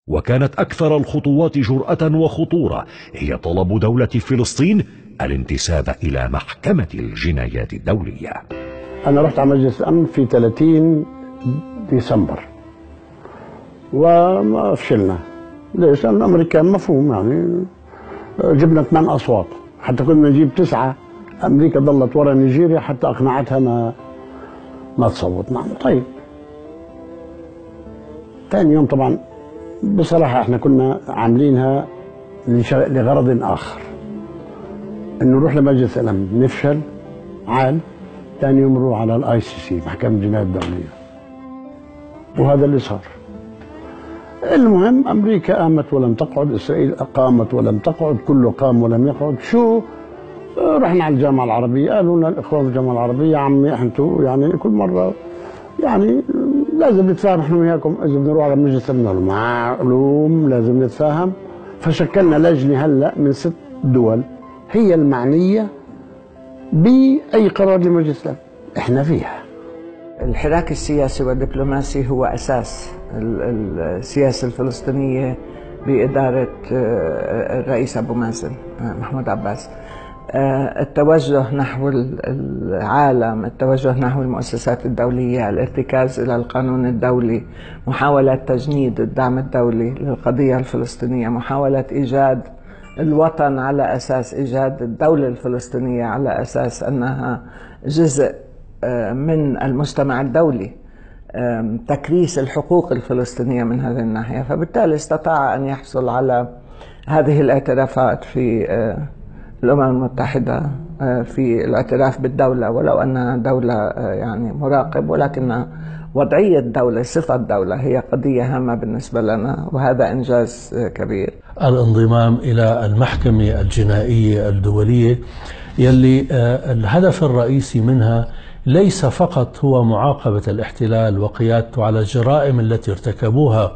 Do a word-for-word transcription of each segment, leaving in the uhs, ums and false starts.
وكانت أكثر الخطوات جرأة وخطورة هي طلب دولة فلسطين الانتساب إلى محكمة الجنايات الدولية. أنا رحت على مجلس الأمن في ثلاثين ديسمبر وما فشلنا. ليش؟ لأن الأمريكان مفهوم يعني جبنا ثمان أصوات، حتى كنا نجيب تسعة، أمريكا ظلت ورا نيجيريا حتى أقنعتها ما ما تصوت معنا. طيب ثاني يوم طبعا بصراحة احنا كنا عاملينها لغرض آخر، إنه نروح لمجلس الأمن نفشل عال، ثاني يوم نروح على الاي سي سي محكمة الجنايات الدولية، وهذا اللي صار. المهم أمريكا قامت ولم تقعد، إسرائيل قامت ولم تقعد، كله قام ولم يقعد. شو؟ رحنا على الجامعة العربية، قالوا لنا الإخوان في الجامعة العربية يا عمي أنتوا يعني كل مرة يعني لازم نتفاهم احنا وياكم، إذا بنروح على مجلس الأمن معلوم لازم نتفاهم. فشكلنا لجنة هلا من ست دول هي المعنية بأي قرار لمجلس الأمن، احنا فيها. الحراك السياسي والدبلوماسي هو أساس السياسة الفلسطينية بإدارة الرئيس أبو مازن محمود عباس. التوجه نحو العالم، التوجه نحو المؤسسات الدولية، الارتكاز إلى القانون الدولي، محاولة تجنيد الدعم الدولي للقضية الفلسطينية، محاولة إيجاد الوطن على أساس إيجاد الدولة الفلسطينية على أساس أنها جزء من المجتمع الدولي، تكريس الحقوق الفلسطينية من هذه الناحية. فبالتالي استطاع أن يحصل على هذه الاعترافات في الأمم المتحدة، في الاعتراف بالدولة ولو أنها دولة يعني مراقب، ولكن وضعية دولة، صفة دولة هي قضية هامة بالنسبة لنا، وهذا إنجاز كبير. الانضمام إلى المحكمة الجنائية الدولية يلي الهدف الرئيسي منها ليس فقط هو معاقبة الاحتلال وقيادته على الجرائم التي ارتكبوها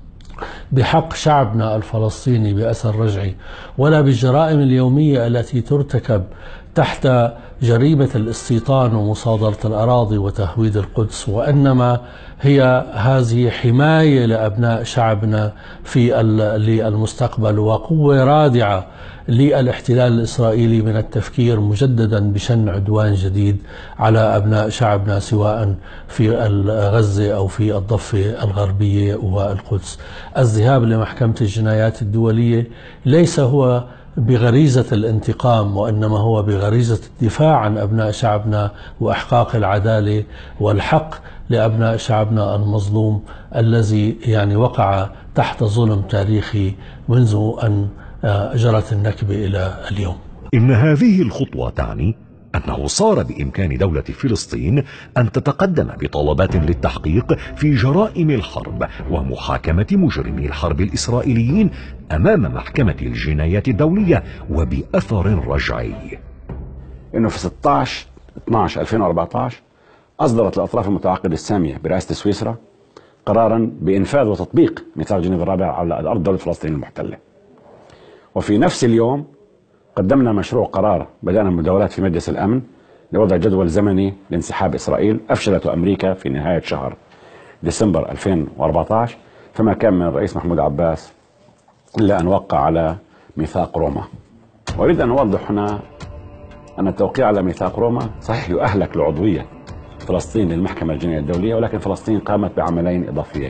بحق شعبنا الفلسطيني بأثر رجعي، ولا بالجرائم اليومية التي ترتكب تحت جريمة الاستيطان ومصادرة الأراضي وتهويد القدس، وإنما هي هذه حماية لأبناء شعبنا في المستقبل وقوة رادعة للاحتلال الإسرائيلي من التفكير مجددا بشن عدوان جديد على أبناء شعبنا سواء في غزة أو في الضفة الغربية والقدس. الذهاب لمحكمة الجنايات الدولية ليس هو بغريزة الانتقام، وإنما هو بغريزة الدفاع عن أبناء شعبنا وإحقاق العدالة والحق لأبناء شعبنا المظلوم الذي يعني وقع تحت ظلم تاريخي منذ أن جرت النكبة إلى اليوم. إن هذه الخطوة تعني أنه صار بإمكان دولة فلسطين أن تتقدم بطلبات للتحقيق في جرائم الحرب ومحاكمة مجرمي الحرب الإسرائيليين أمام محكمة الجنايات الدولية وبأثر رجعي. إنه في ستة عشر اثني عشر ألفين وأربعة عشر أصدرت الأطراف المتعاقدة السامية برئاسة سويسرا قرارا بإنفاذ وتطبيق ميثاق جنيف الرابع على أرض دولة فلسطين المحتلة. وفي نفس اليوم قدمنا مشروع قرار بدأنا مداولات في مجلس الأمن لوضع جدول زمني لانسحاب إسرائيل أفشلته أمريكا في نهاية شهر ديسمبر ألفين وأربعة عشر، فما كان من الرئيس محمود عباس إلا أن وقع على ميثاق روما. وأريد أن أوضح هنا أن التوقيع على ميثاق روما صحيح يؤهلك لعضوية فلسطين للمحكمة الجنائية الدولية، ولكن فلسطين قامت بعملين إضافيين.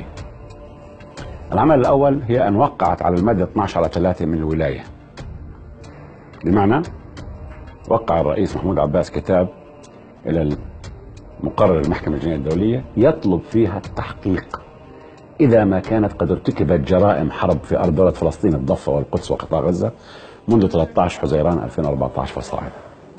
العمل الأول هي أن وقعت على المادة اثني عشر على ثلاثة من الولاية، بمعنى وقع الرئيس محمود عباس كتاب إلى مقرر المحكمة الجنائية الدولية يطلب فيها التحقيق إذا ما كانت قد ارتكبت جرائم حرب في أرض دولة فلسطين الضفة والقدس وقطاع غزة منذ ثلاثة عشر حزيران ألفين وأربعة عشر فصاعدا.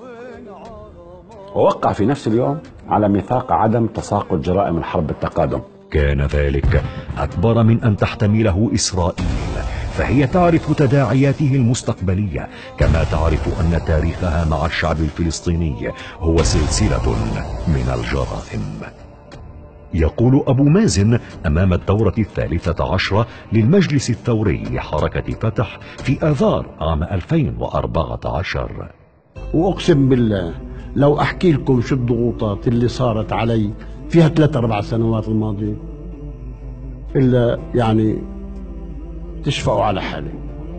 ووقع في نفس اليوم على ميثاق عدم تساقط جرائم الحرب بالتقادم. كان ذلك أكبر من أن تحتمله إسرائيل، فهي تعرف تداعياته المستقبلية كما تعرف أن تاريخها مع الشعب الفلسطيني هو سلسلة من الجرائم. يقول أبو مازن أمام الدورة الثالثة عشرة للمجلس الثوري لحركة فتح في آذار عام ألفين وأربعة عشر: وأقسم بالله لو أحكي لكم شو الضغوطات اللي صارت علي فيها ثلاث أربع سنوات الماضية، إلا يعني تشفقوا على حالي.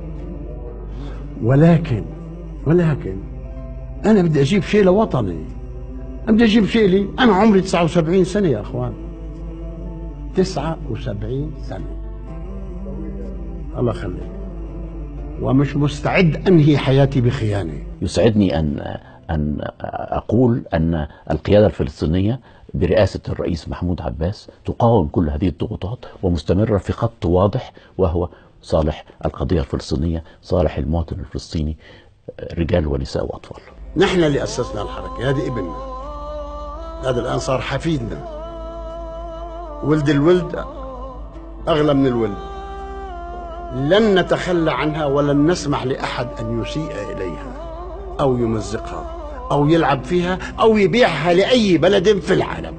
ولكن ولكن أنا بدي أجيب شيء لوطني، أنا بدي أجيب شيء لي. أنا عمري تسعة وسبعين سنة يا أخوان، تسعة وسبعين سنة، الله يخليك، ومش مستعد أنهي حياتي بخيانة. يسعدني أن أن أقول أن القيادة الفلسطينية برئاسة الرئيس محمود عباس تقاوم كل هذه الضغوطات ومستمرة في خط واضح، وهو صالح القضية الفلسطينية، صالح المواطن الفلسطيني، رجال ونساء وأطفال. نحن اللي أسسنا الحركة، هذه ابننا، هذا الآن صار حفيدنا، ولد الولد أغلى من الولد. لن نتخلى عنها ولن نسمح لأحد أن يسيء إليها أو يمزقها أو يلعب فيها أو يبيعها لأي بلد في العالم.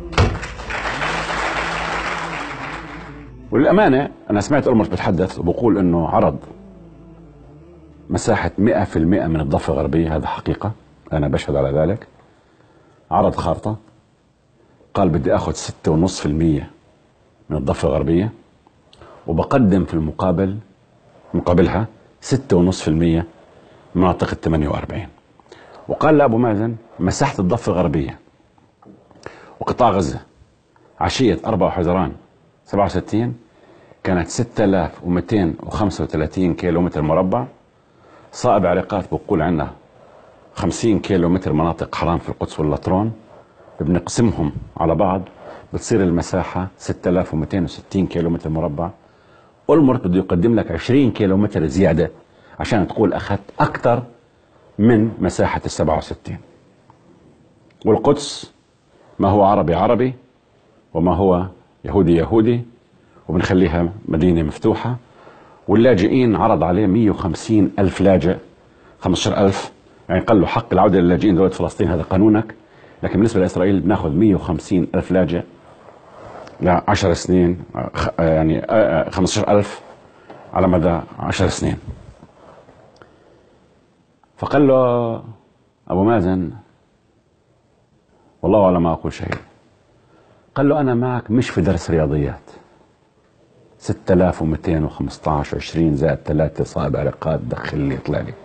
وللأمانة أنا سمعت أولمرت بتحدث وبقول أنه عرض مساحة مئة في المئة من الضفة الغربية، هذا حقيقة أنا بشهد على ذلك. عرض خارطة، قال بدي أخذ ستة ونصف في المية من الضفة الغربية وبقدم في المقابل مقابلها ستة ونصف في المية من مناطق الثمانية وأربعين. وقال لأبو مازن مساحة الضفة الغربية وقطاع غزة عشية أربعة حزيران سبعة وستين كانت ستة آلاف ومئتين وخمسة وثلاثين كيلو متر مربع. صائب علاقات بقول عندنا خمسين كيلو متر مناطق حرام في القدس واللطرون، بنقسمهم على بعض بتصير المساحة ستة آلاف ومئتين وستين كيلو متر مربع. أولمرت بده يقدم لك عشرين كيلو متر زيادة عشان تقول أخذت أكثر من مساحة السبعة وستين. والقدس ما هو عربي عربي وما هو يهودي يهودي، وبنخليها مدينة مفتوحة. واللاجئين عرض عليه مئة وخمسين ألف لاجئ، خمسة عشر ألف، يعني قال له حق العودة للاجئين دولة فلسطين، هذا قانونك، لكن بالنسبة لإسرائيل بناخذ مئة وخمسين ألف لاجئ لعشر سنين، يعني خمسة عشر ألف على مدى عشر سنين. فقال له أبو مازن والله على ما أقول شيء، قال له أنا معك مش في درس رياضيات، ستة آلاف ومئتين وخمسة عشر عشرين زائد ثلاثة صائب علاقات دخل لي يطلع لي.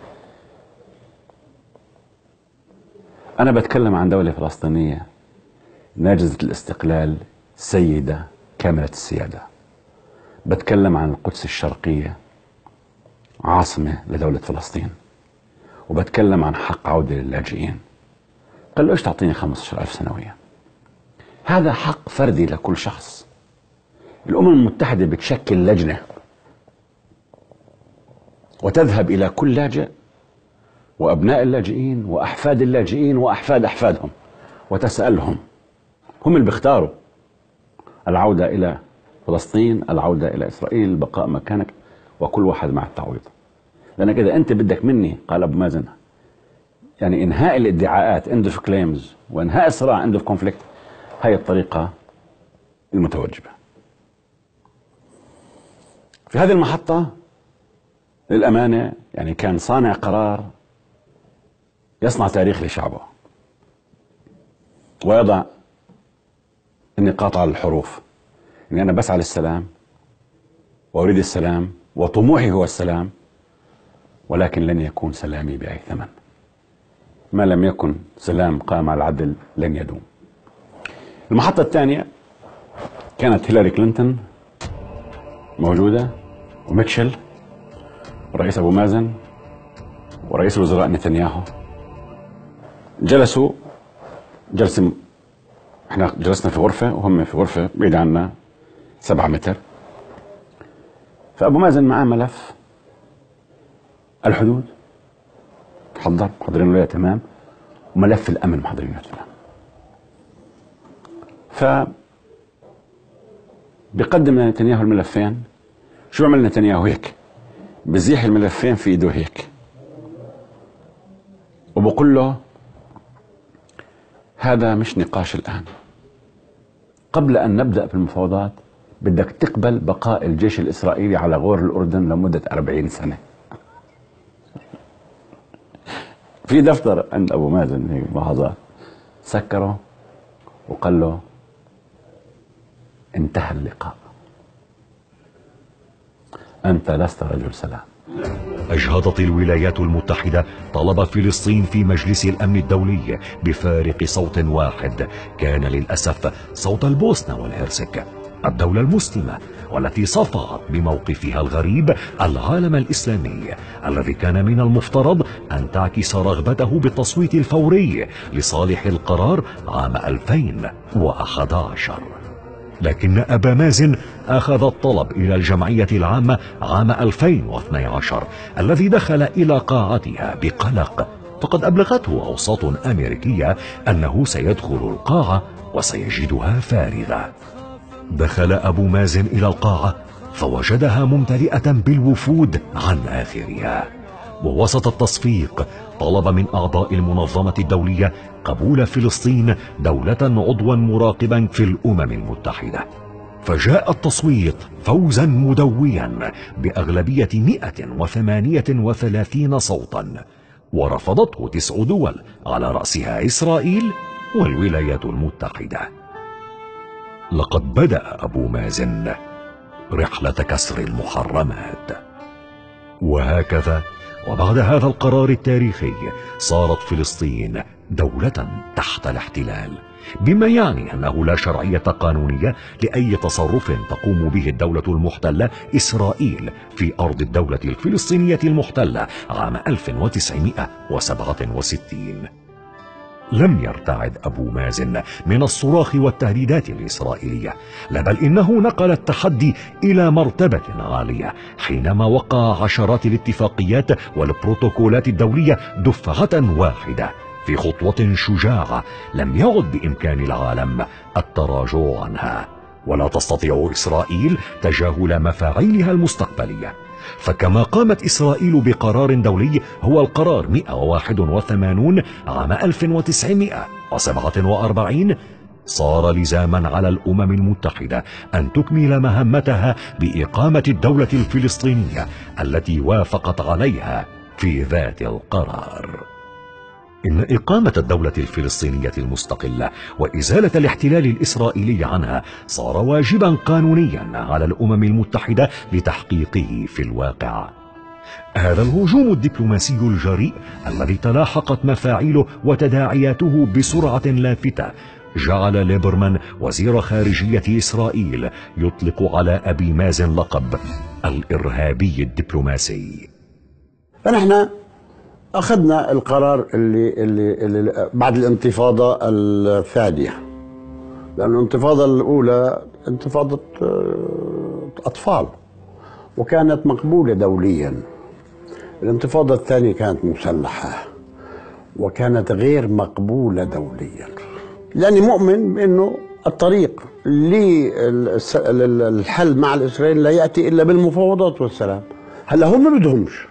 أنا بتكلم عن دولة فلسطينية ناجزة الاستقلال، سيدة كاملة السيادة. بتكلم عن القدس الشرقية عاصمة لدولة فلسطين، وبتكلم عن حق عودة للاجئين. قال له ايش تعطيني خمسة عشر ألف سنويا؟ هذا حق فردي لكل شخص. الأمم المتحدة بتشكل لجنة وتذهب إلى كل لاجئ وأبناء اللاجئين وأحفاد اللاجئين وأحفاد أحفادهم وتسألهم، هم اللي بيختاروا العودة إلى فلسطين، العودة إلى إسرائيل، البقاء مكانك، وكل واحد مع التعويض. لأنك إذا أنت بدك مني، قال أبو مازن، يعني إنهاء الادعاءات end of claims وإنهاء الصراع end of conflict، هاي الطريقة المتوجبة. في هذه المحطة للأمانة يعني كان صانع قرار يصنع تاريخ لشعبه ويضع النقاط على الحروف، إني أنا بسعى للسلام وأريد السلام وطموحي هو السلام، ولكن لن يكون سلامي بأي ثمن. ما لم يكن سلام قائم على العدل لن يدوم. المحطة الثانية كانت هيلاري كلينتون موجودة، وميتشل، ورئيس أبو مازن، ورئيس الوزراء نتنياهو. جلسوا جلسة، احنا جلسنا في غرفة وهم في غرفة بعيد عنا سبعة متر. فأبو مازن معاه ملف الحدود حضر محضرين له تمام، وملف الأمن محضرين له تمام. ف بيقدم لنتنياهو الملفين. شو عمل نتنياهو؟ هيك بزيح الملفين في ايده هيك، وبقول له هذا مش نقاش الآن، قبل أن نبدأ بالمفاوضات بدك تقبل بقاء الجيش الإسرائيلي على غور الأردن لمدة أربعين سنة. في دفتر عند أبو مازن هيك ملاحظات، سكره وقال له انتهى اللقاء. أنت لست رجل سلام. أجهضت الولايات المتحدة طلب فلسطين في مجلس الأمن الدولي بفارق صوت واحد، كان للأسف صوت البوسنة والهرسك، الدولة المسلمة والتي صفعت بموقفها الغريب العالم الإسلامي، الذي كان من المفترض أن تعكس رغبته بالتصويت الفوري لصالح القرار عام ألفين وأحد عشر. لكن أبا مازن أخذ الطلب إلى الجمعية العامة عام ألفين واثني عشر الذي دخل إلى قاعتها بقلق، فقد أبلغته أوساط أمريكية أنه سيدخل القاعة وسيجدها فارغة. دخل أبو مازن إلى القاعة فوجدها ممتلئة بالوفود عن آخرها، ووسط التصفيق طلب من أعضاء المنظمة الدولية قبول فلسطين دولة عضوا مراقبا في الأمم المتحدة، فجاء التصويت فوزا مدويا بأغلبية مئة وثمانية وثلاثين صوتا، ورفضته تسع دول على رأسها إسرائيل والولايات المتحدة. لقد بدأ أبو مازن رحلة كسر المحرمات، وهكذا وبعد هذا القرار التاريخي صارت فلسطين دولة تحت الاحتلال، بما يعني أنه لا شرعية قانونية لأي تصرف تقوم به الدولة المحتلة إسرائيل في أرض الدولة الفلسطينية المحتلة عام ألف وتسعمائة وسبعة وستين. لم يرتعد أبو مازن من الصراخ والتهديدات الإسرائيلية، لا بل إنه نقل التحدي إلى مرتبة عالية حينما وقع عشرات الاتفاقيات والبروتوكولات الدولية دفعة واحدة في خطوة شجاعة لم يعد بإمكان العالم التراجع عنها، ولا تستطيع إسرائيل تجاهل مفاعيلها المستقبلية. فكما قامت إسرائيل بقرار دولي هو القرار مئة وواحد وثمانين عام ألف وتسعمائة وسبعة وأربعين، صار لزاما على الأمم المتحدة أن تكمل مهمتها بإقامة الدولة الفلسطينية التي وافقت عليها في ذات القرار. إن إقامة الدولة الفلسطينية المستقلة وإزالة الاحتلال الإسرائيلي عنها صار واجبا قانونيا على الأمم المتحدة لتحقيقه في الواقع. هذا الهجوم الدبلوماسي الجريء الذي تلاحقت مفاعيله وتداعياته بسرعة لافتة جعل ليبرمان وزير خارجية إسرائيل يطلق على أبي مازن لقب الإرهابي الدبلوماسي. فنحن أخذنا القرار اللي, اللي, اللي بعد الانتفاضة الثانية، لأن الانتفاضة الأولى انتفاضة أطفال وكانت مقبولة دوليا. الانتفاضة الثانية كانت مسلحة وكانت غير مقبولة دوليا، لأني مؤمن بأنه الطريق للحل مع الإسرائيليين لا يأتي إلا بالمفاوضات والسلام. هلا هم ما بدهمش،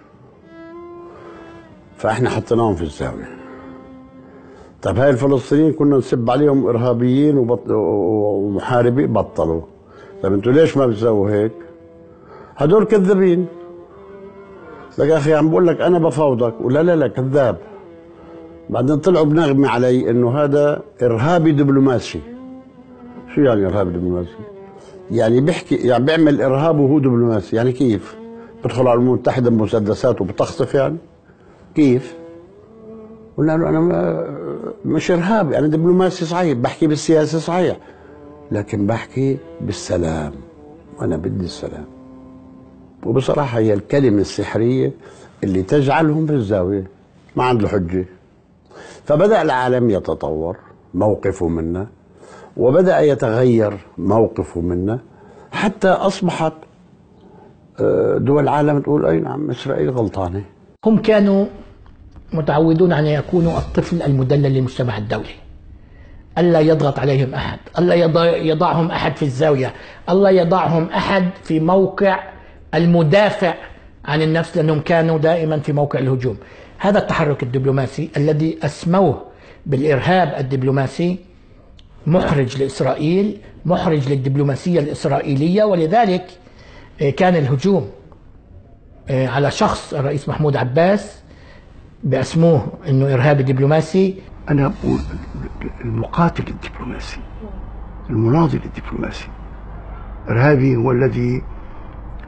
فاحنا حطيناهم في الزاويه. طيب هاي الفلسطينيين كنا نسب عليهم ارهابيين وبط... ومحاربين، بطلوا. طيب انتوا ليش ما بتسووا هيك؟ هدول كذابين. لك يا اخي عم بقول لك انا بفاوضك، ولا لا لا كذاب. بعدين طلعوا بنغمي علي انه هذا ارهابي دبلوماسي. شو يعني ارهابي دبلوماسي؟ يعني بيحكي يعني بيعمل ارهاب وهو دبلوماسي، يعني كيف؟ بدخل على الامم المتحده بمسدسات وبتخطف يعني؟ كيف؟ قلنا له انا مش ارهابي، انا دبلوماسي صحيح، بحكي بالسياسه صحيح، لكن بحكي بالسلام، وانا بدي السلام. وبصراحه هي الكلمه السحريه اللي تجعلهم في الزاويه، ما عنده حجه. فبدا العالم يتطور موقفه منا، وبدا يتغير موقفه منا، حتى اصبحت دول العالم تقول اي نعم اسرائيل غلطانه. هم كانوا متعودون أن يكونوا الطفل المدلل للمجتمع الدولي، ألا يضغط عليهم أحد، ألا يضعهم أحد في الزاوية، ألا يضعهم أحد في موقع المدافع عن النفس، لأنهم كانوا دائما في موقع الهجوم. هذا التحرك الدبلوماسي الذي أسموه بالإرهاب الدبلوماسي محرج لإسرائيل، محرج للدبلوماسية الإسرائيلية، ولذلك كان الهجوم على شخص الرئيس محمود عباس بأسموه انه ارهابي دبلوماسي. انا اقول المقاتل الدبلوماسي، المناضل الدبلوماسي. ارهابي هو الذي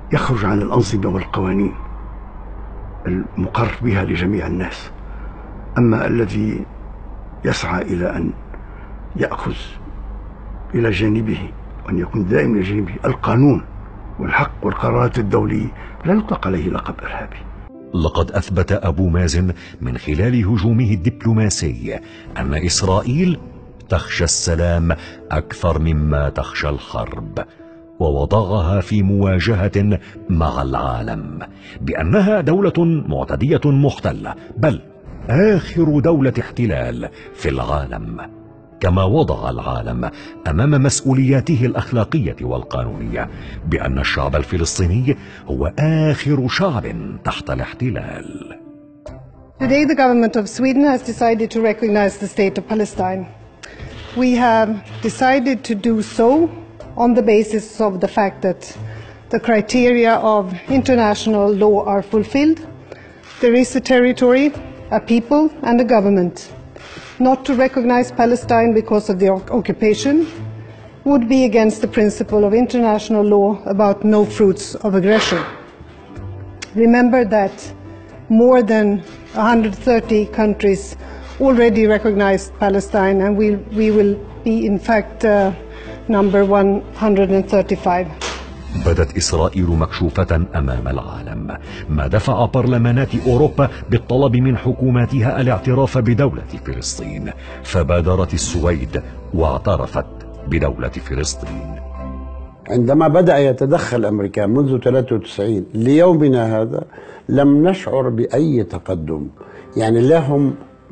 يخرج عن الأنظمة والقوانين المقر بها لجميع الناس. أما الذي يسعى إلى أن يأخذ إلى جانبه وأن يكون دائما إلى جانبه القانون والحق والقرارات الدولية لا يطلق عليه لقب إرهابي. لقد أثبت أبو مازن من خلال هجومه الدبلوماسي أن إسرائيل تخشى السلام أكثر مما تخشى الحرب، ووضعها في مواجهة مع العالم بأنها دولة معتدية محتلة، بل آخر دولة احتلال في العالم، كما وضع العالم أمام مسؤولياته الأخلاقية والقانونية بأن الشعب الفلسطيني هو آخر شعب تحت الاحتلال. Today the government of Sweden has decided to recognize the state of Palestine. We have decided to do so on the basis of the fact that the criteria of international law are fulfilled. There is a territory, a people and a government. Not to recognize Palestine because of the occupation would be against the principle of international law about no fruits of aggression. Remember that more than one hundred thirty countries already recognized Palestine, and we, we will be in fact uh, number one hundred thirty-five. بدت إسرائيل مكشوفة أمام العالم، ما دفع برلمانات أوروبا بالطلب من حكوماتها الاعتراف بدولة فلسطين، فبادرت السويد واعترفت بدولة فلسطين. عندما بدأ يتدخل الأمريكان منذ ثلاثة وتسعين ليومنا هذا لم نشعر بأي تقدم، يعني لا هم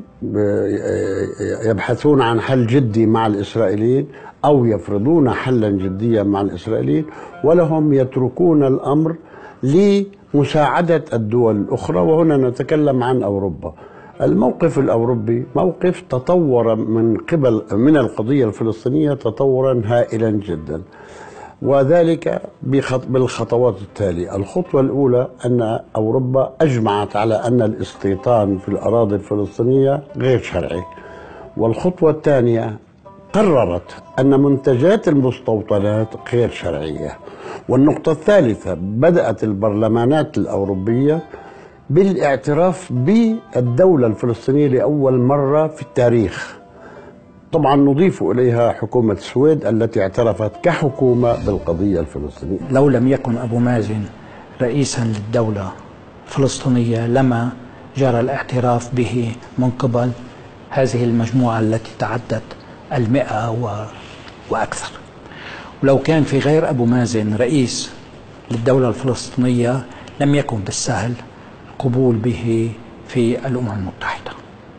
يبحثون عن حل جدي مع الإسرائيليين أو يفرضون حلا جديا مع الإسرائيليين، ولا هم يتركون الأمر لمساعدة الدول الأخرى، وهنا نتكلم عن أوروبا. الموقف الأوروبي موقف تطور من قبل من القضية الفلسطينية تطورا هائلا جدا، وذلك بالخطوات التالية. الخطوة الأولى أن أوروبا أجمعت على أن الاستيطان في الأراضي الفلسطينية غير شرعي، والخطوة الثانية قررت أن منتجات المستوطنات غير شرعية، والنقطة الثالثة بدأت البرلمانات الأوروبية بالاعتراف بالدولة الفلسطينية لأول مرة في التاريخ. طبعا نضيف إليها حكومة السويد التي اعترفت كحكومة بالقضية الفلسطينية. لو لم يكن أبو مازن رئيسا للدولة الفلسطينية لما جرى الاعتراف به من قبل هذه المجموعة التي تعدت المئة وأكثر. ولو كان في غير أبو مازن رئيس للدولة الفلسطينية لم يكن بالسهل القبول به في الأمم المتحدة.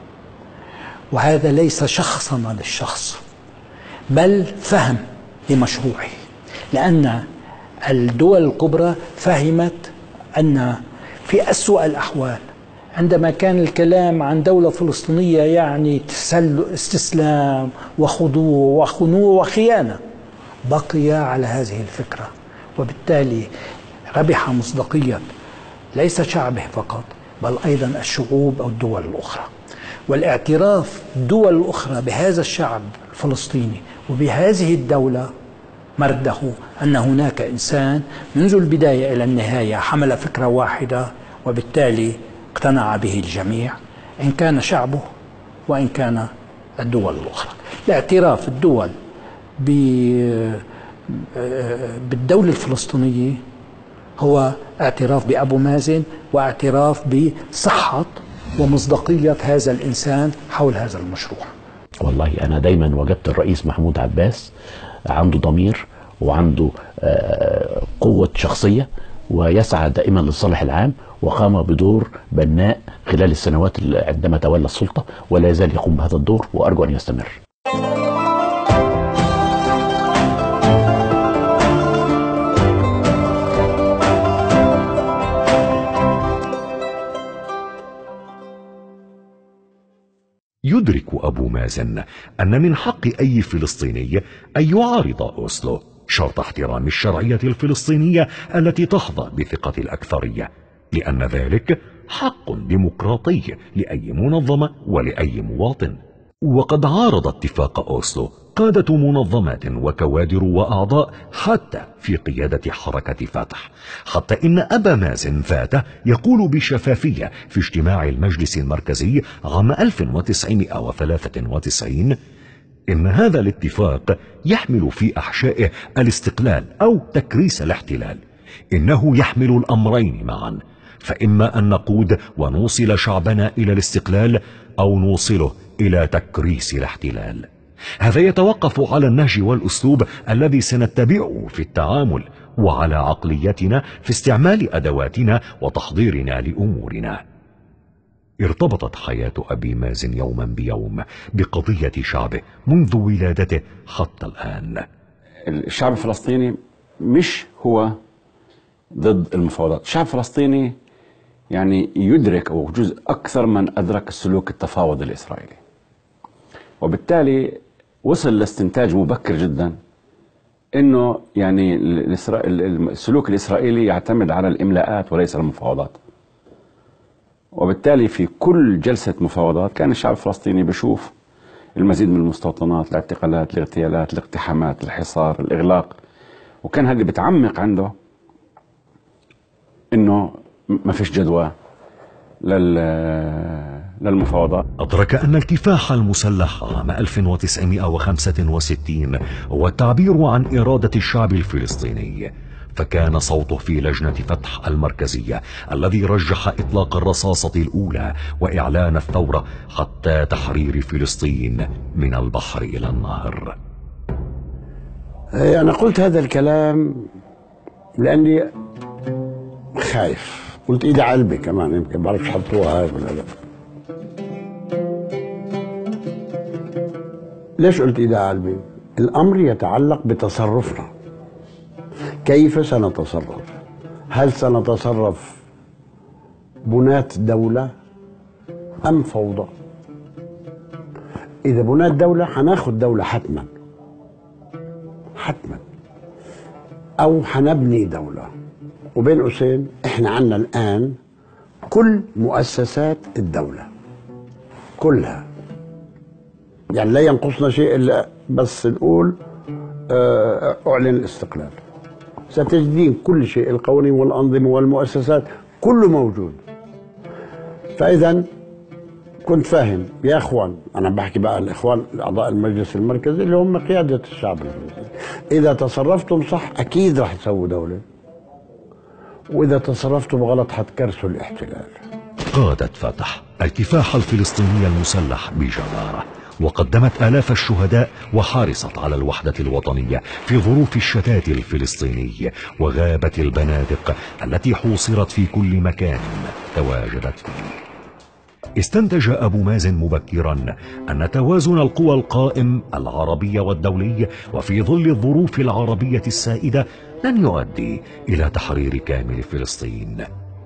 وهذا ليس شخصنا للشخص بل فهم لمشروعه، لأن الدول الكبرى فهمت أن في أسوأ الأحوال عندما كان الكلام عن دولة فلسطينية يعني استسلام وخضوع وخنوع وخيانة، بقي على هذه الفكرة، وبالتالي ربح مصداقية ليس شعبه فقط بل أيضا الشعوب أو الدول الأخرى. والاعتراف الدول الأخرى بهذا الشعب الفلسطيني وبهذه الدولة مرده أن هناك إنسان منذ البداية إلى النهاية حمل فكرة واحدة، وبالتالي اقتنع به الجميع إن كان شعبه وإن كان الدول الأخرى. الاعتراف الدول بالدولة الفلسطينية هو اعتراف بأبو مازن واعتراف بصحة ومصداقية هذا الإنسان حول هذا المشروع. والله أنا دايما وجدت الرئيس محمود عباس عنده ضمير وعنده قوة شخصية ويسعى دائما للصالح العام، وقام بدور بناء خلال السنوات عندما تولى السلطة، ولا يزال يقوم بهذا الدور وأرجو أن يستمر. يدرك أبو مازن أن من حق أي فلسطيني أن يعارض أوسلو شرط احترام الشرعية الفلسطينية التي تحظى بثقة الأكثرية، لأن ذلك حق ديمقراطي لأي منظمة ولأي مواطن. وقد عارض اتفاق أوسلو قادة منظمات وكوادر وأعضاء حتى في قيادة حركة فتح، حتى إن أبا مازن فاته يقول بشفافية في اجتماع المجلس المركزي عام ألف وتسعمائة وثلاثة وتسعين إن هذا الاتفاق يحمل في أحشائه الاستقلال أو تكريس الاحتلال. إنه يحمل الأمرين معا، فإما أن نقود ونوصل شعبنا إلى الاستقلال أو نوصله إلى تكريس الاحتلال. هذا يتوقف على النهج والأسلوب الذي سنتبعه في التعامل، وعلى عقليتنا في استعمال أدواتنا وتحضيرنا لأمورنا. ارتبطت حياة أبي مازن يوما بيوم بقضية شعبه منذ ولادته حتى الآن. الشعب الفلسطيني مش هو ضد المفاوضات، الشعب الفلسطيني يعني يدرك أو جزء أكثر من أدرك السلوك التفاوضي الإسرائيلي، وبالتالي وصل لاستنتاج مبكر جدا انه يعني السلوك الاسرائيلي يعتمد على الاملاءات وليس المفاوضات. وبالتالي في كل جلسة مفاوضات كان الشعب الفلسطيني بيشوف المزيد من المستوطنات، الاعتقالات، الاغتيالات، الاقتحامات، الحصار، الاغلاق، وكان هذا بتعمق عنده انه ما فيش جدوى للمفاوضات. أدرك أن الكفاح المسلح عام ألف وتسعمائة وخمسة وستين هو التعبير عن إرادة الشعب الفلسطيني، فكان صوته في لجنة فتح المركزية الذي رجح إطلاق الرصاصة الأولى وإعلان الثورة حتى تحرير فلسطين من البحر إلى النهر. أنا قلت هذا الكلام لأني خايف، قلت إيدي على قلبي كمان، يمكن بعرفش حطوها هاي ولا لا. ليش قلت إيدي على قلبي؟ الأمر يتعلق بتصرفنا. كيف سنتصرف؟ هل سنتصرف بناة دولة أم فوضى؟ إذا بناة دولة حناخد دولة حتما حتما، أو حنبني دولة. وبين قوسين احنا عنا الآن كل مؤسسات الدولة كلها، يعني لا ينقصنا شيء إلا بس نقول أعلن الاستقلال. ستجدين كل شيء، القوانين والأنظمة والمؤسسات كله موجود. فإذا كنت فاهم يا إخوان، أنا بحكي بقى الإخوان أعضاء المجلس المركزي اللي هم قيادة الشعب الفلسطيني، إذا تصرفتم صح أكيد راح تسووا دولة، وإذا تصرفتم غلط حتكرسوا الاحتلال. قادت فتح الكفاح الفلسطيني المسلح بجدارة، وقدمت آلاف الشهداء وحارصت على الوحدة الوطنية في ظروف الشتات الفلسطيني وغابة البنادق التي حوصرت في كل مكان تواجدت فيه. استنتج أبو مازن مبكرا أن توازن القوى القائم العربي والدولي وفي ظل الظروف العربية السائدة لن يؤدي إلى تحرير كامل فلسطين.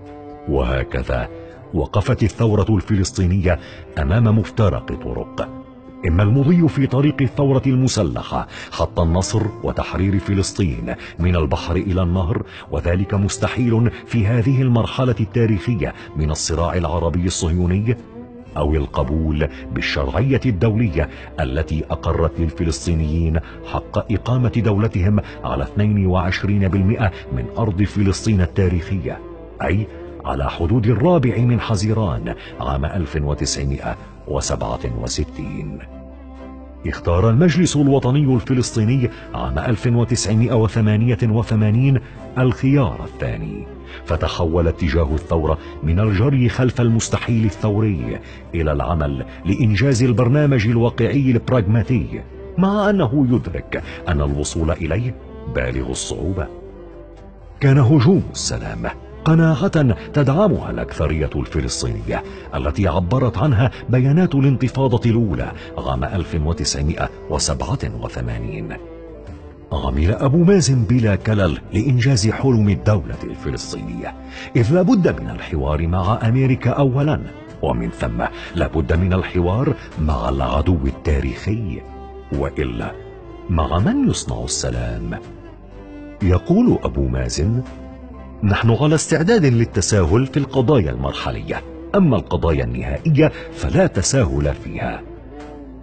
وهكذا وقفت الثورة الفلسطينية أمام مفترق طرق، إما المضي في طريق الثورة المسلحة حتى النصر وتحرير فلسطين من البحر إلى النهر، وذلك مستحيل في هذه المرحلة التاريخية من الصراع العربي الصهيوني، أو القبول بالشرعية الدولية التي أقرت للفلسطينيين حق إقامة دولتهم على اثنين وعشرين بالمئة من أرض فلسطين التاريخية، أي على حدود الرابع من حزيران عام ألف وتسعمائة وسبعة وستين. اختار المجلس الوطني الفلسطيني عام ألف وتسعمائة وثمانية وثمانين الخيار الثاني، فتحول اتجاه الثورة من الجري خلف المستحيل الثوري إلى العمل لإنجاز البرنامج الواقعي البراغماتي، مع أنه يدرك أن الوصول إليه بالغ الصعوبة. كان هجوم السلام قناعة تدعمها الأكثرية الفلسطينية التي عبرت عنها بيانات الانتفاضة الأولى عام ألف وتسعمائة وسبعة وثمانين. عمل أبو مازن بلا كلل لإنجاز حلم الدولة الفلسطينية، إذ لابد من الحوار مع أمريكا أولا، ومن ثم لابد من الحوار مع العدو التاريخي، وإلا مع من يصنع السلام؟ يقول أبو مازن: نحن على استعداد للتساهل في القضايا المرحلية، أما القضايا النهائية فلا تساهل فيها.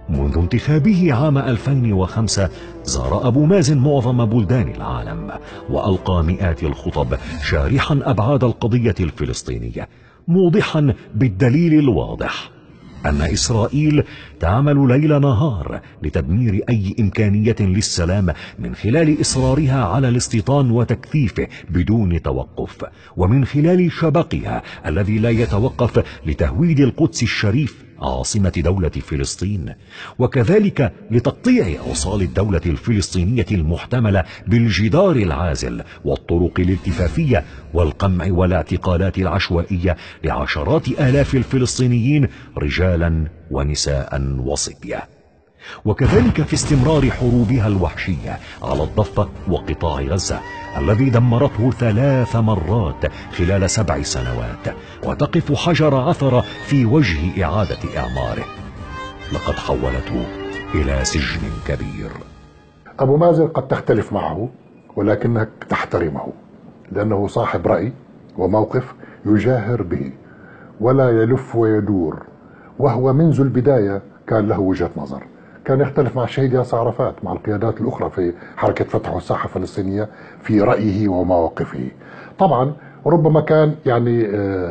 منذ انتخابه عام ألفين وخمسة زار أبو مازن معظم بلدان العالم وألقى مئات الخطب شارحا أبعاد القضية الفلسطينية، موضحا بالدليل الواضح أن إسرائيل تعمل ليل نهار لتدمير أي إمكانية للسلام من خلال إصرارها على الاستيطان وتكثيفه بدون توقف، ومن خلال شبقها الذي لا يتوقف لتهويد القدس الشريف عاصمة دولة فلسطين، وكذلك لتقطيع أوصال الدولة الفلسطينية المحتملة بالجدار العازل والطرق الالتفافية والقمع والاعتقالات العشوائية لعشرات آلاف الفلسطينيين رجالا ونساء وصبية، وكذلك في استمرار حروبها الوحشية على الضفة وقطاع غزة الذي دمرته ثلاث مرات خلال سبع سنوات وتقف حجر عثرة في وجه إعادة إعماره، لقد حولته إلى سجن كبير. أبو مازن قد تختلف معه ولكنك تحترمه، لأنه صاحب رأي وموقف يجاهر به ولا يلف ويدور، وهو منذ البداية كان له وجهة نظر. كان يختلف مع الشهيد ياسر عرفات، مع القيادات الأخرى في حركة فتح والساحة الفلسطينية في رأيه ومواقفه. طبعا ربما كان يعني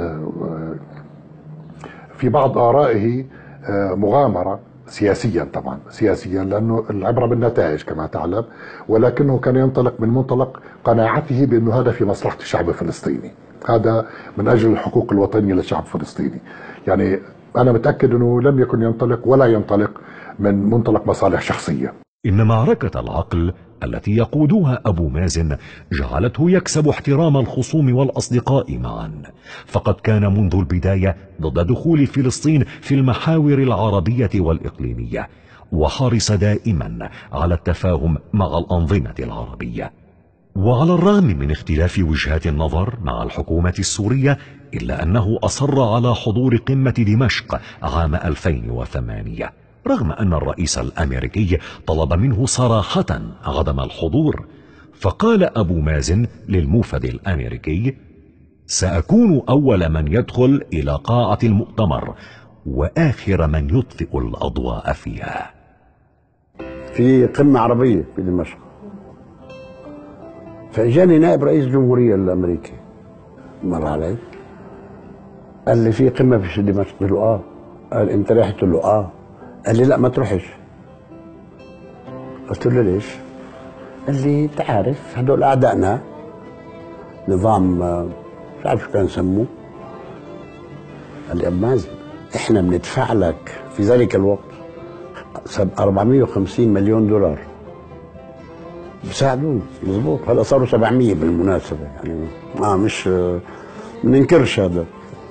في بعض آرائه مغامرة سياسيا، طبعا سياسيا لأنه العبرة بالنتائج كما تعلم، ولكنه كان ينطلق من منطلق قناعته بأنه هذا في مصلحة الشعب الفلسطيني، هذا من أجل الحقوق الوطنية للشعب الفلسطيني. يعني أنا متأكد أنه لم يكن ينطلق ولا ينطلق من منطلق مصالح شخصية. إن معركة العقل التي يقودها أبو مازن جعلته يكسب احترام الخصوم والأصدقاء معا، فقد كان منذ البداية ضد دخول فلسطين في المحاور العربية والإقليمية، وحرص دائما على التفاهم مع الأنظمة العربية. وعلى الرغم من اختلاف وجهات النظر مع الحكومة السورية، إلا أنه أصر على حضور قمة دمشق عام ألفين وثمانية، رغم أن الرئيس الأمريكي طلب منه صراحة عدم الحضور. فقال أبو مازن للموفد الأمريكي: سأكون أول من يدخل إلى قاعة المؤتمر وآخر من يطفئ الأضواء فيها. في قمة عربية في دمشق، فإجاني نائب رئيس الجمهورية الأمريكي، مر علي قال لي في قمة في دمشق. قلت له آه. قال أنت رايح؟ قلت له آه. قال لي لا ما تروحش. قلت له ليش؟ قال لي أنت عارف هدول أعدائنا، نظام مش عارف شو كان يسموه. قال لي أبو مازن إحنا بندفع لك في ذلك الوقت أربعمئة وخمسين مليون دولار بساعدوني. مظبوط، هلا صاروا سبعمئة بالمناسبة، يعني اه مش ما ننكرش هذا.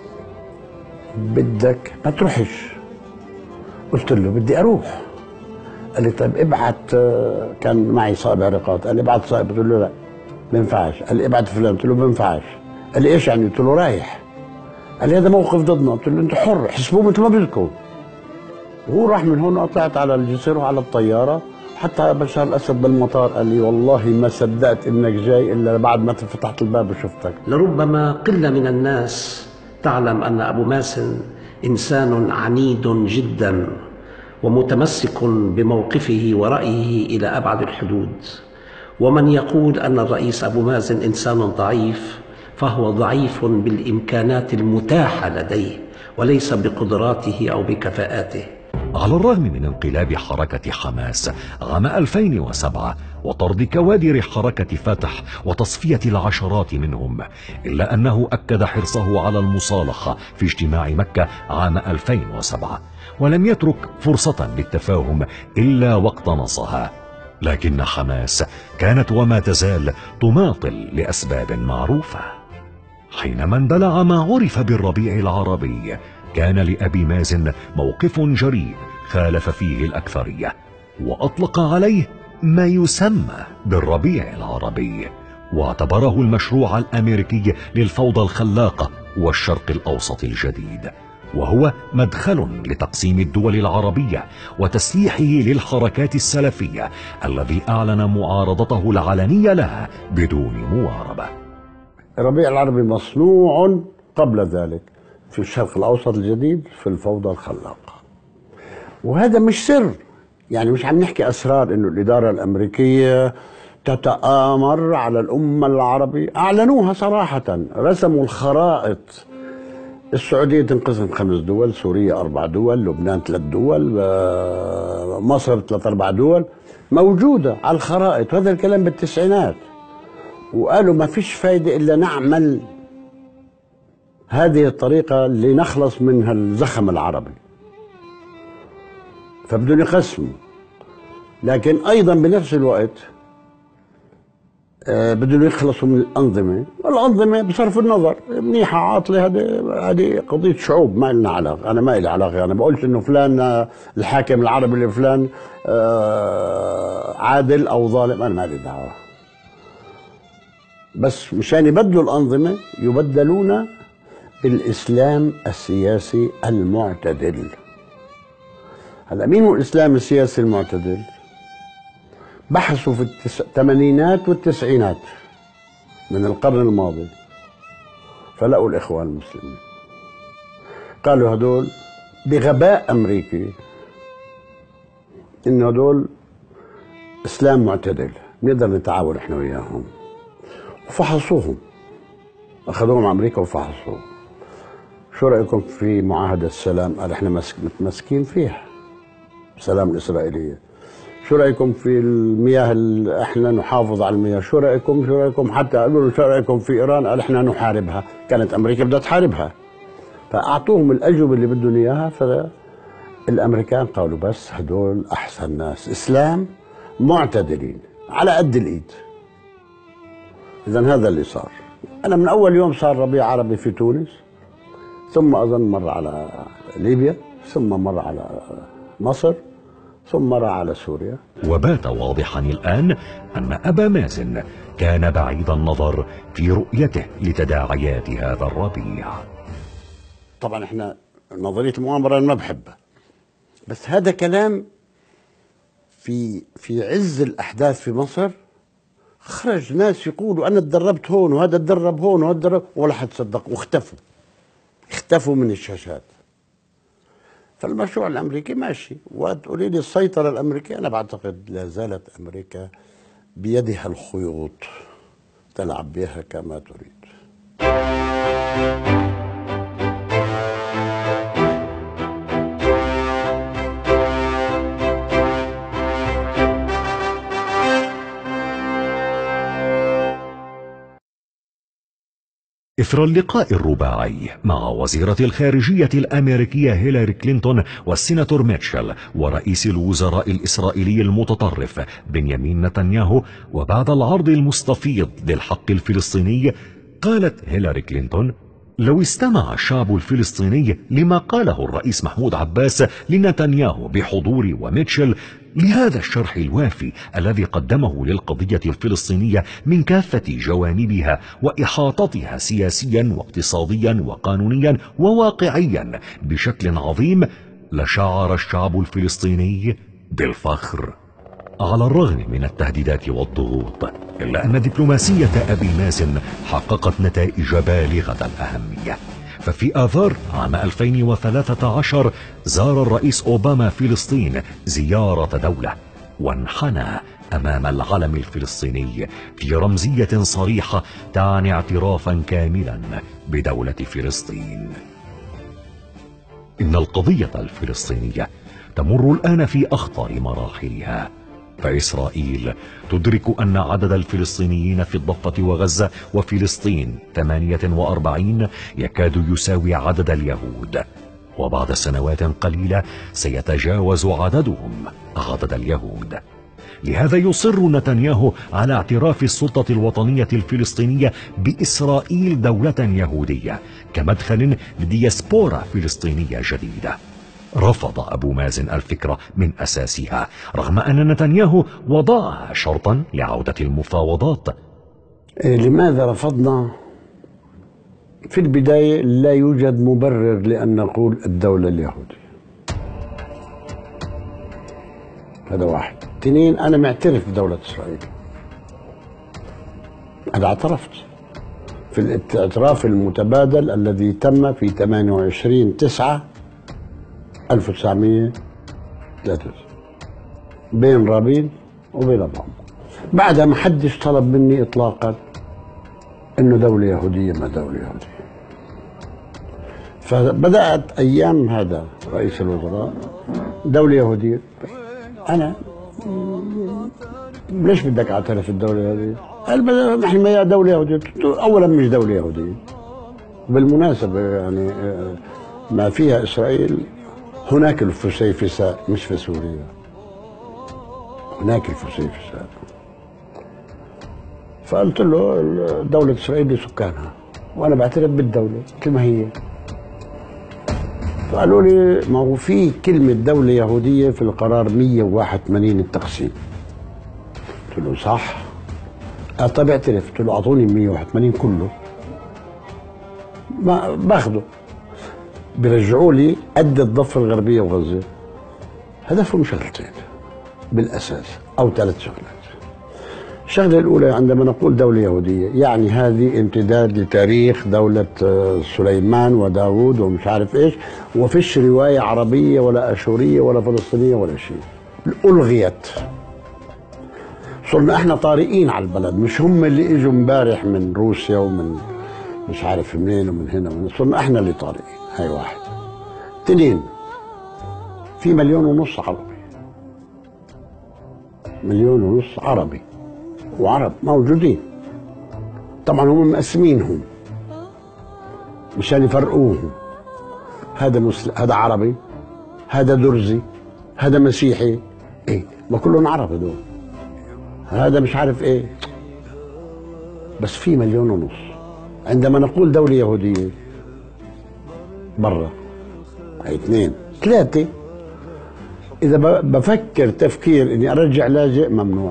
بدك ما تروحش؟ قلت له بدي اروح. قال لي طيب ابعت، كان معي صائب علاقات، قال لي ابعت صائب. قلت له لا ما ينفعش. قال لي ابعت فلان. قلت له ما ينفعش. قال لي ايش يعني؟ قلت له رايح. قال لي هذا موقف ضدنا. قلت له انت حر، حسبوه مثل ما بدكم. وهو راح من هون، طلعت على الجسر وعلى الطياره حتى بشار الاسد بالمطار. قال لي والله ما صدقت انك جاي الا بعد ما فتحت الباب وشفتك. لربما قله من الناس تعلم ان ابو مازن انسان عنيد جدا ومتمسك بموقفه ورأيه إلى أبعد الحدود، ومن يقول أن الرئيس أبو مازن إنسان ضعيف فهو ضعيف بالإمكانات المتاحة لديه وليس بقدراته أو بكفاءاته. على الرغم من انقلاب حركة حماس عام ألفين وسبعة وطرد كوادر حركة فتح وتصفية العشرات منهم، إلا أنه أكد حرصه على المصالحة في اجتماع مكة عام ألفين وسبعة، ولم يترك فرصة للتفاهم إلا واقتنصها. لكن حماس كانت وما تزال تماطل لأسباب معروفة. حينما اندلع ما عرف بالربيع العربي، كان لأبي مازن موقف جريء خالف فيه الأكثرية، وأطلق عليه ما يسمى بالربيع العربي، واعتبره المشروع الأمريكي للفوضى الخلاقة والشرق الأوسط الجديد، وهو مدخل لتقسيم الدول العربية وتسليحه للحركات السلفية الذي أعلن معارضته العلنية لها بدون مواربة. الربيع العربي مصنوع قبل ذلك في الشرق الأوسط الجديد في الفوضى الخلاقة، وهذا مش سر، يعني مش عم نحكي أسرار إنه الإدارة الأمريكية تتآمر على الأمة العربية، أعلنوها صراحة، رسموا الخرائط. السعودية تنقسم خمس دول، سوريا أربع دول، لبنان ثلاث دول، مصر ثلاث أربع دول، موجودة على الخرائط. وهذا الكلام بالتسعينات، وقالوا ما فيش فايدة إلا نعمل هذه الطريقة لنخلص من الزخم العربي، فبدهم يقسموا. لكن أيضا بنفس الوقت آه بدهم يخلصوا من الأنظمة، والأنظمة بصرف النظر منيحة عاطلة، هذه هذه قضية شعوب ما لنا علاقة. أنا ما لي علاقة، أنا بقولش إنه فلان آه الحاكم العربي اللي فلان آه عادل أو ظالم، أنا ما لي دعوة. بس مشان يبدلوا الأنظمة يبدلون بالإسلام السياسي المعتدل. هلا مين هو الإسلام السياسي المعتدل؟ بحثوا في الثمانينات والتسعينات من القرن الماضي، فلقوا الإخوان المسلمين، قالوا هدول بغباء أمريكي إنه هدول إسلام معتدل نقدر نتعاون إحنا وياهم، وفحصوهم، أخذوهم أمريكا وفحصوهم. شو رأيكم في معاهدة السلام؟ قال إحنا متمسكين فيها، السلام الإسرائيلية. شو رأيكم في المياه اللي إحنا نحافظ على المياه؟ شو رأيكم شو رأيكم حتى قالوا له شو رأيكم في إيران؟ قال إحنا نحاربها. كانت أمريكا بدها تحاربها، فأعطوهم الأجوبة اللي بدهم إياها. فالأمريكان قالوا بس هدول أحسن ناس، إسلام معتدلين على قد الإيد. إذن هذا اللي صار. أنا من أول يوم صار ربيع عربي في تونس، ثم أظن مر على ليبيا، ثم مر على مصر، ثم مر على سوريا. وبات واضحا الآن أن أبا مازن كان بعيد النظر في رؤيته لتداعيات هذا الربيع. طبعا احنا نظرية المؤامرة ما بحبها، بس هذا كلام في في عز الأحداث في مصر. خرج ناس يقولوا أنا تدربت هون وهذا تدرب هون وهذا تدرب، ولا حد صدق، واختفوا اختفوا من الشاشات. فالمشروع الأمريكي ماشي. وتقولي لي السيطرة الأمريكية، أنا بعتقد لا زالت أمريكا بيدها الخيوط تلعب بها كما تريد. إثر اللقاء الرباعي مع وزيرة الخارجية الأمريكية هيلاري كلينتون والسيناتور ميتشل ورئيس الوزراء الإسرائيلي المتطرف بنيامين نتنياهو، وبعد العرض المستفيض للحق الفلسطيني، قالت هيلاري كلينتون: لو استمع الشعب الفلسطيني لما قاله الرئيس محمود عباس لنتنياهو بحضور وميتشل لهذا الشرح الوافي الذي قدمه للقضية الفلسطينية من كافة جوانبها وإحاطتها سياسيا واقتصاديا وقانونيا وواقعيا بشكل عظيم، لشعر الشعب الفلسطيني بالفخر. على الرغم من التهديدات والضغوط، إلا أن دبلوماسية أبي مازن حققت نتائج بالغة الأهمية. ففي آذار عام ألفين وثلاثة عشر زار الرئيس أوباما فلسطين زيارة دولة، وانحنى أمام العلم الفلسطيني في رمزية صريحة تعني اعترافا كاملا بدولة فلسطين. إن القضية الفلسطينية تمر الآن في أخطر مراحلها، فإسرائيل تدرك أن عدد الفلسطينيين في الضفة وغزة وفلسطين ثمانية وأربعين يكاد يساوي عدد اليهود، وبعد سنوات قليلة سيتجاوز عددهم عدد اليهود. لهذا يصر نتنياهو على اعتراف السلطة الوطنية الفلسطينية بإسرائيل دولة يهودية كمدخل لدياسبورا فلسطينية جديدة. رفض أبو مازن الفكرة من أساسها، رغم أن نتنياهو وضعها شرطا لعودة المفاوضات. لماذا رفضنا؟ في البداية لا يوجد مبرر لأن نقول الدولة اليهودية. هذا واحد. اثنين، أنا معترف بدولة إسرائيل، أنا اعترفت في الاعتراف المتبادل الذي تم في ثمانية وعشرين تسعة ألف وتسعمئة ثلاثة بين رابين وبين أبوهم. بعدها ما حدش طلب مني إطلاقا إنه دولة يهودية ما دولة يهودية. فبدأت أيام هذا رئيس الوزراء دولة يهودية. أنا ليش بدك أعترف الدولة اليهودية؟ قال نحن ما دولة يهودية. أولا مش دولة يهودية. بالمناسبة يعني ما فيها إسرائيل هناك الفسيفساء مش في سوريا. هناك الفسيفساء. فقلت له دولة إسرائيل لسكانها وأنا بعترف بالدولة مثل ما هي. فقالوا لي ما هو في كلمة دولة يهودية في القرار مية وواحد وثمانين التقسيم. قلت له صح. قال طب اعترف. قلت له أعطوني مية وواحد وثمانين كله ما باخده. بيرجعوا لي قد الضفة الغربية وغزة. هدفهم شغلتين بالأساس أو ثلاث شغلات. الشغلة الأولى عندما نقول دولة يهودية يعني هذه امتداد لتاريخ دولة سليمان وداود ومش عارف إيش، وفيش رواية عربية ولا أشورية ولا فلسطينية ولا شيء. ألغيت. صرنا احنا طارئين على البلد، مش هم اللي اجوا امبارح من روسيا ومن مش عارف منين ومن هنا ومن، صرنا احنا اللي طارئين. هاي واحد. اثنين، في مليون ونص عربي. مليون ونص عربي وعرب موجودين. طبعا هم مقسمينهم مشان يفرقوهم. هذا مسلم، هذا عربي، هذا درزي، هذا مسيحي. ايه ما كلهم عرب هذول. هذا مش عارف ايه. بس في مليون ونص. عندما نقول دولة يهودية برا هي اثنين ثلاثة. إذا بفكر تفكير إني أرجع لاجئ ممنوع.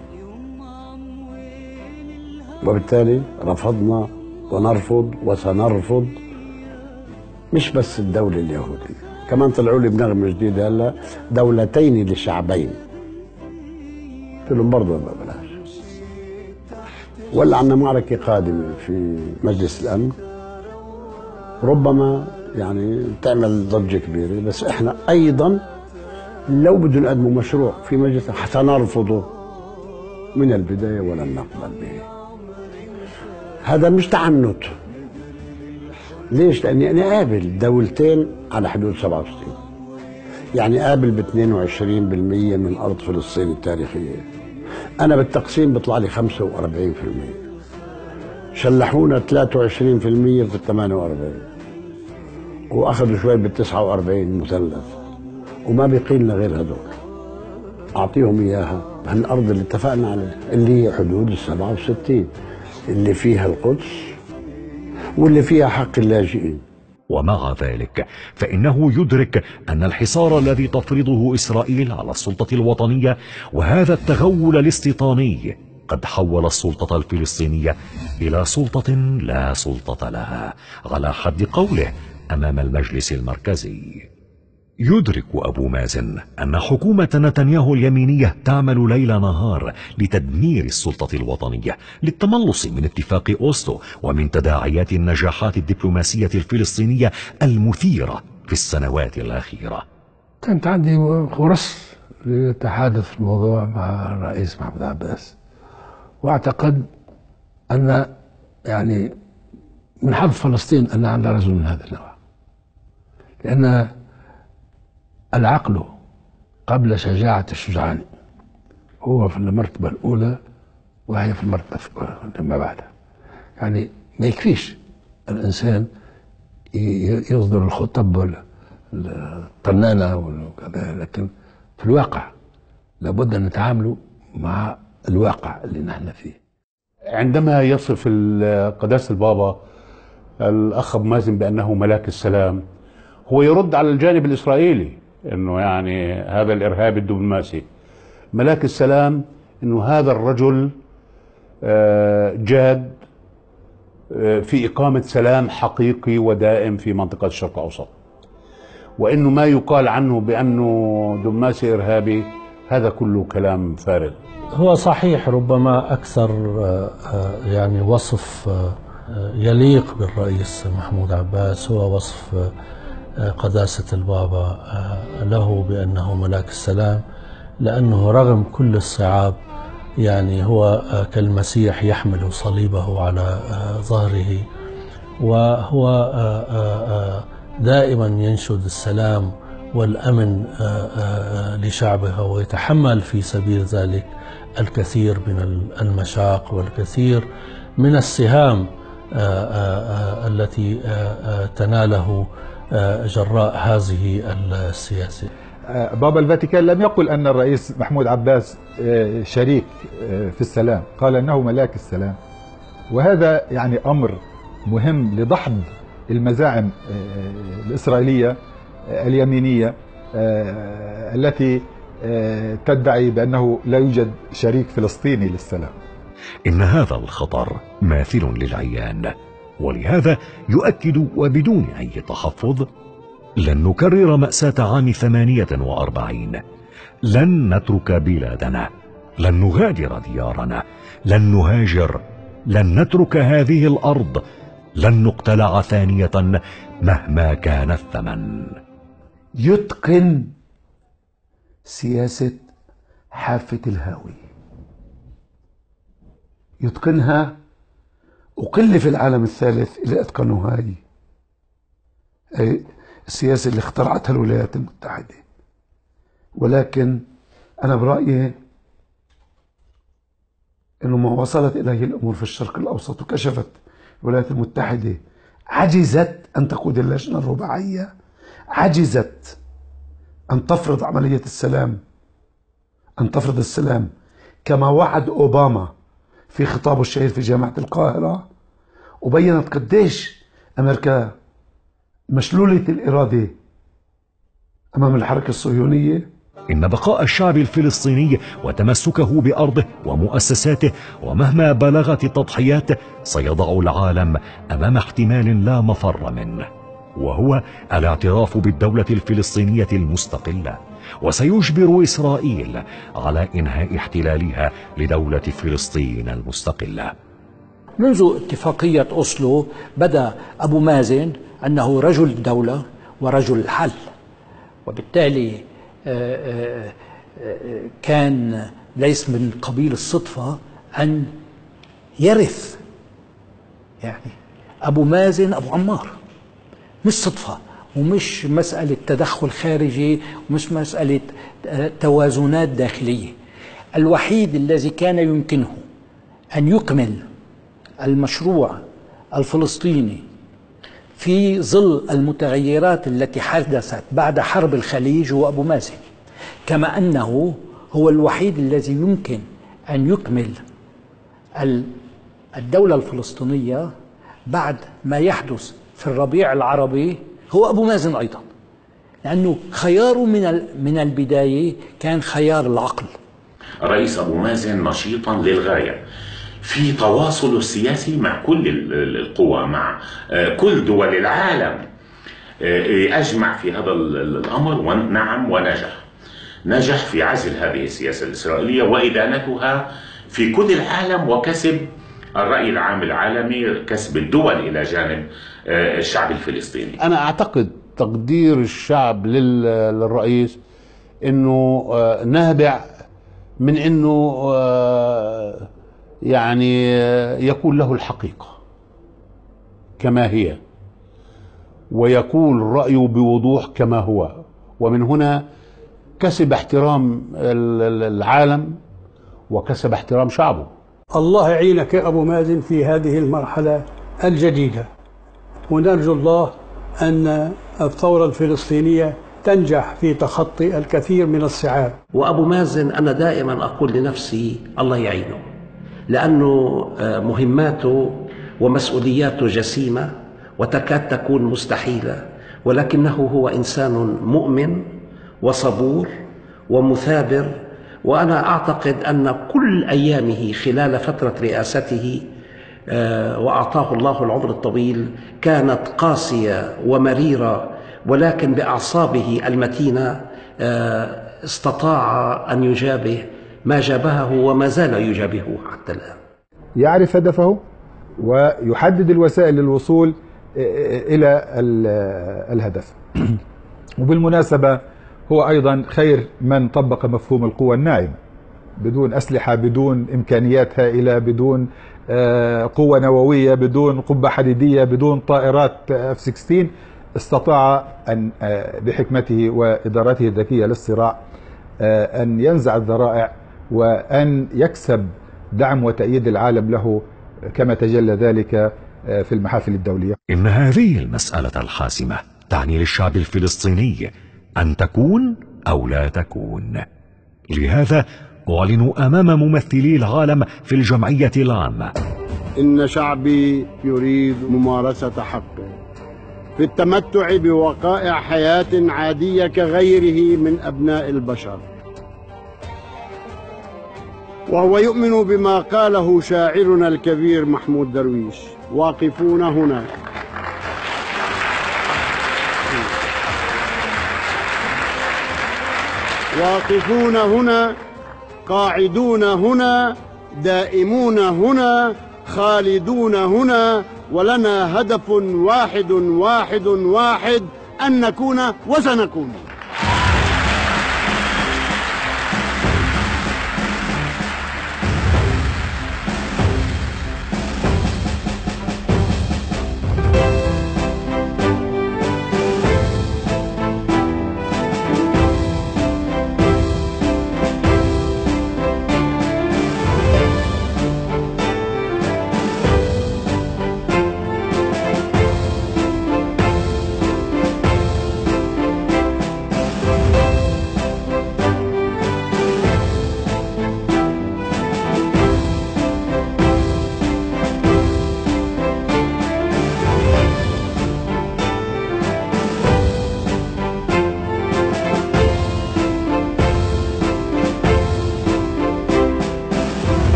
وبالتالي رفضنا ونرفض وسنرفض مش بس الدولة اليهودية، كمان طلعوا لي بنغمة جديدة هلا دولتين لشعبين. قلت لهم برضه بلاش. ولا عندنا معركة قادمة في مجلس الأمن ربما يعني تعمل ضجة كبيرة، بس احنا أيضا لو بدهم يقدموا مشروع في مجلس سنرفضه من البداية ولن نقبل به. هذا مش تعنت. ليش؟ لأني أنا قابل دولتين على حدود سبعة وستين، يعني قابل ب اثنين وعشرين بالمئة من أرض فلسطين التاريخية. أنا بالتقسيم بيطلع لي خمسة وأربعين بالمئة. شلحونا ثلاثة وعشرين بالمئة في الثمانية وأربعين وأخذوا شوي بال تسعة وأربعين مثلث، وما بيقي لنا غير هدول. أعطيهم إياها هالأرض اللي اتفقنا عليها اللي هي حدود السبعة وستين اللي فيها القدس واللي فيها حق اللاجئين. ومع ذلك فإنه يدرك أن الحصار الذي تفرضه إسرائيل على السلطة الوطنية وهذا التغول الاستيطاني قد حول السلطة الفلسطينية إلى سلطة لا سلطة لها على حد قوله أمام المجلس المركزي. يدرك أبو مازن أن حكومة نتنياهو اليمينية تعمل ليل نهار لتدمير السلطة الوطنية للتملص من اتفاق أوسلو ومن تداعيات النجاحات الدبلوماسية الفلسطينية المثيرة في السنوات الأخيرة. كانت عندي فرص للتحادث في الموضوع مع الرئيس محمود عباس، واعتقد أن يعني من حظ فلسطين أن عندها رجل من هذا النوع، لأن العقل قبل شجاعة الشجعان هو في المرتبة الأولى وهي في المرتبة لما بعدها. يعني ما يكفيش الإنسان يصدر الخطب الطنانة وكذا، لكن في الواقع لابد أن نتعاملوا مع الواقع اللي نحن فيه. عندما يصف قداسة البابا الأخ أبو مازن بأنه ملاك السلام، هو يرد على الجانب الإسرائيلي انه يعني هذا الارهابي الدبلوماسي. ملاك السلام انه هذا الرجل جاد في اقامه سلام حقيقي ودائم في منطقه الشرق الاوسط، وانه ما يقال عنه بانه دبلوماسي ارهابي هذا كله كلام فارغ. هو صحيح ربما اكثر يعني وصف يليق بالرئيس محمود عباس هو وصف قداسة البابا له بأنه ملاك السلام، لأنه رغم كل الصعاب يعني هو كالمسيح يحمل صليبه على ظهره، وهو دائما ينشد السلام والأمن لشعبه، ويتحمل في سبيل ذلك الكثير من المشاق والكثير من السهام التي تناله جراء هذه السياسة. بابا الفاتيكان لم يقل أن الرئيس محمود عباس شريك في السلام، قال أنه ملاك السلام، وهذا يعني أمر مهم لدحض المزاعم الإسرائيلية اليمينية التي تدعي بأنه لا يوجد شريك فلسطيني للسلام. إن هذا الخطر ماثل للعيان، ولهذا يؤكد وبدون أي تحفظ: لن نكرر مأساة عام ثمانية وأربعين، لن نترك بلادنا، لن نغادر ديارنا، لن نهاجر، لن نترك هذه الأرض، لن نقتلع ثانية مهما كان الثمن. يتقن سياسة حافة الهاوي، يتقنها، وقل في العالم الثالث اللي اتقنوا هاي أي السياسة اللي اخترعتها الولايات المتحدة. ولكن أنا برأيي أنه ما وصلت إليه الأمور في الشرق الأوسط وكشفت الولايات المتحدة عجزت أن تقود اللجنة الرباعية، عجزت أن تفرض عملية السلام، أن تفرض السلام كما وعد أوباما في خطابه الشهير في جامعة القاهرة، وبينت قديش أمريكا مشلولة الإرادة أمام الحركة الصهيونية. إن بقاء الشعب الفلسطيني وتمسكه بأرضه ومؤسساته ومهما بلغت التضحيات سيضع العالم أمام احتمال لا مفر منه، وهو الاعتراف بالدولة الفلسطينية المستقلة، وسيجبر إسرائيل على إنهاء احتلالها لدولة فلسطين المستقلة. منذ اتفاقية أوسلو بدأ أبو مازن أنه رجل دولة ورجل حل، وبالتالي كان ليس من قبيل الصدفة أن يرث يعني أبو مازن أبو عمار، مش صدفة ومش مسألة تدخل خارجي ومش مسألة توازنات داخلية. الوحيد الذي كان يمكنه أن يكمل المشروع الفلسطيني في ظل المتغيرات التي حدثت بعد حرب الخليج هو أبو مازن، كما أنه هو الوحيد الذي يمكن أن يكمل الدولة الفلسطينية بعد ما يحدث في الربيع العربي هو أبو مازن أيضا، لأنه خياره من من البداية كان خيار العقل. الرئيس أبو مازن نشيطا للغاية في تواصله السياسي مع كل القوى، مع كل دول العالم، أجمع في هذا الأمر، ونعم ونجح نجح في عزل هذه السياسة الإسرائيلية وإدانتها في كل العالم، وكسب الرأي العام العالمي، كسب الدول إلى جانب الشعب الفلسطيني. أنا أعتقد تقدير الشعب للرئيس أنه نابع من أنه يعني يكون له الحقيقة كما هي، ويقول رأيه بوضوح كما هو، ومن هنا كسب احترام العالم وكسب احترام شعبه. الله يعينك يا أبو مازن في هذه المرحلة الجديدة، ونرجو الله أن الثورة الفلسطينية تنجح في تخطي الكثير من الصعاب. وأبو مازن أنا دائما أقول لنفسي الله يعينه، لأنه مهماته ومسؤولياته جسيمة وتكاد تكون مستحيلة، ولكنه هو إنسان مؤمن وصبور ومثابر. وأنا أعتقد أن كل أيامه خلال فترة رئاسته وأعطاه الله العمر الطويل كانت قاسية ومريرة، ولكن بأعصابه المتينة استطاع أن يجابه ما جابهه وما زال يجابهه حتى الآن. يعرف هدفه ويحدد الوسائل للوصول إلى الهدف. وبالمناسبة هو أيضا خير من طبق مفهوم القوة الناعمة، بدون أسلحة، بدون إمكانيات هائلة، بدون قوة نووية، بدون قبة حديدية، بدون طائرات إف ستة عشر، استطاع أن بحكمته وإدارته الذكية للصراع أن ينزع الذرائع وأن يكسب دعم وتأييد العالم له كما تجلى ذلك في المحافل الدولية. إن هذه المسألة الحاسمة تعني للشعب الفلسطيني أن تكون أو لا تكون. لهذا أعلن أمام ممثلي العالم في الجمعية العامة: إن شعبي يريد ممارسة حقه في التمتع بوقائع حياة عادية كغيره من أبناء البشر، وهو يؤمن بما قاله شاعرنا الكبير محمود درويش: واقفون هنا واقفون هنا، قاعدون هنا، دائمون هنا، خالدون هنا، ولنا هدف واحد واحد واحد: أن نكون وسنكون.